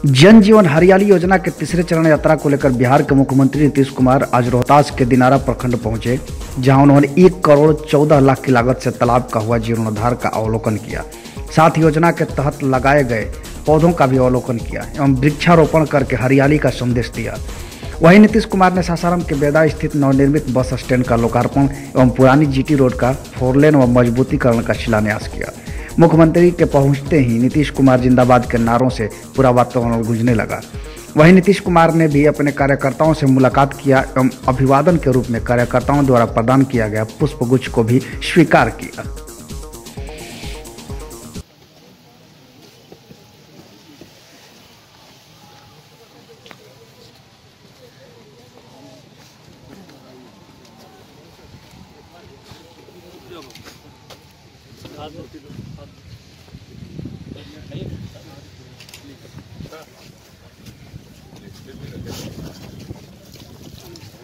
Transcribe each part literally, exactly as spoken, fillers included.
जन जीवन हरियाली योजना के तीसरे चरण यात्रा को लेकर बिहार के मुख्यमंत्री नीतीश कुमार आज रोहतास के दिनारा प्रखंड पहुंचे, जहां उन्होंने एक करोड़ चौदह लाख की लागत से तालाब का हुआ जीर्णोद्धार का अवलोकन किया। साथ ही योजना के तहत लगाए गए पौधों का भी अवलोकन किया एवं वृक्षारोपण करके हरियाली का संदेश दिया। वहीं नीतीश कुमार ने सासाराम के बेदा स्थित नवनिर्मित बस स्टैंड का लोकार्पण एवं पुरानी जीटी रोड का फोरलेन व मजबूतीकरण का शिलान्यास किया। मुख्यमंत्री के पहुंचते ही नीतीश कुमार जिंदाबाद के नारों से पूरा वातावरण गूंजने लगा। वहीं नीतीश कुमार ने भी अपने कार्यकर्ताओं से मुलाकात किया एवं अभिवादन के रूप में कार्यकर्ताओं द्वारा प्रदान किया गया पुष्पगुच्छ को भी स्वीकार किया।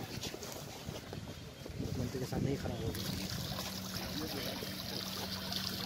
मंत्री के साथ नहीं खड़ा होगा।